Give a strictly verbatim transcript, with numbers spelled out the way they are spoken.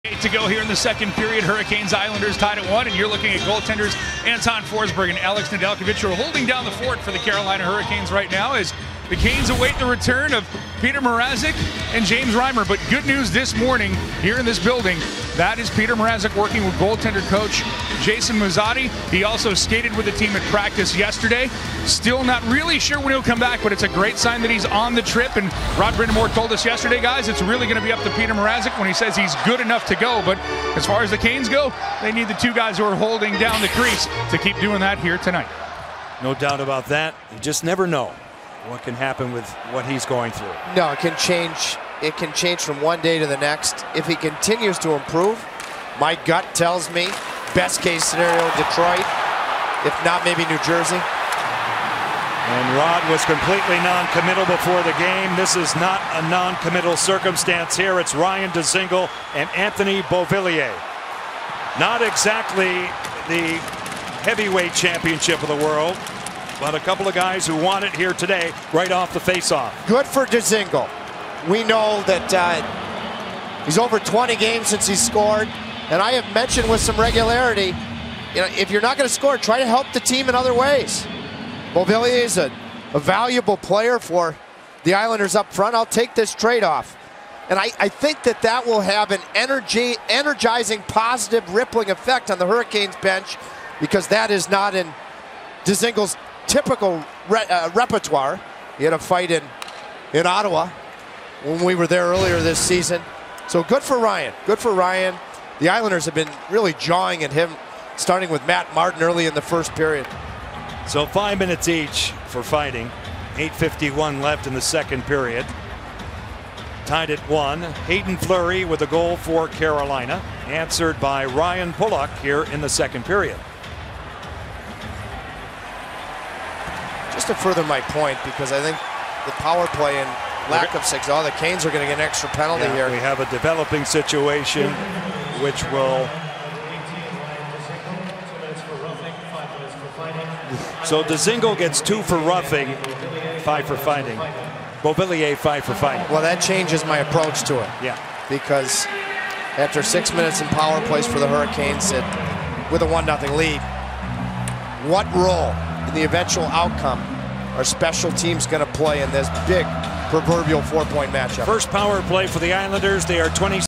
Eight to go here in the second period. Hurricanes Islanders tied at one, and you're looking at goaltenders Anton Forsberg and Alex Nedeljkovic, who are holding down the fort for the Carolina Hurricanes right now as the Canes await the return of Peter Mrazek and James Reimer. But good news this morning here in this building, that is Peter Mrazek working with goaltender coach Jason Muzzatti. He also skated with the team at practice yesterday. Still not really sure when he'll come back, but it's a great sign that he's on the trip. And Rod Brind'Amour told us yesterday, guys, it's really going to be up to Peter Mrazek when he says he's good enough to go. But as far as the Canes go, they need the two guys who are holding down the crease to keep doing that here tonight. No doubt about that. You just never know what can happen with what he's going through. No, it can change. It can change from one day to the next. If he continues to improve, my gut tells me best case scenario Detroit, if not maybe New Jersey. And Rod was completely non-committal before the game. This is not a non-committal circumstance here. It's Ryan Dzingel and Anthony Beauvillier. Not exactly the heavyweight championship of the world, but a couple of guys who won it here today right off the face-off. Good for Dzingel. We know that uh, he's over twenty games since he's scored, and I have mentioned with some regularity, you know, if you're not going to score, try to help the team in other ways. Beauvillier is a, a valuable player for the Islanders up front. I'll take this trade-off. And I, I think that that will have an energy, energizing, positive, rippling effect on the Hurricanes bench, because that is not in Dzingel's typical re uh, repertoire. He had a fight in, in Ottawa when we were there earlier this season. So good for Ryan. Good for Ryan. The Islanders have been really jawing at him, starting with Matt Martin early in the first period. So five minutes each for fighting. eight fifty-one left in the second period. Tied at one. Hayden Fleury with a goal for Carolina, answered by Ryan Pulock here in the second period. Just to further my point, because I think the power play and lack of six, oh, the Canes are going to get an extra penalty yeah, here. We have a developing situation which will. So Dzingel gets two for roughing, five for fighting. Beauvillier five for fighting. Well, that changes my approach to it. Yeah. Because after six minutes in power plays for the Hurricanes, it, with a one nothing lead, what role in the eventual outcome are special teams going to play in this big proverbial four-point matchup? First power play for the Islanders. They are twenty.